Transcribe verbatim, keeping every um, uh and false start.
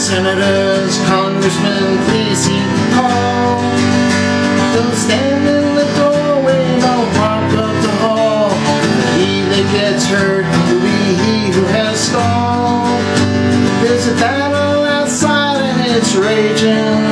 senators, congressmen, please heed the call. Don't stand in the doorway, don't walk up the hall. He that gets hurt will be he who has stalled. There's a battle outside and it's raging.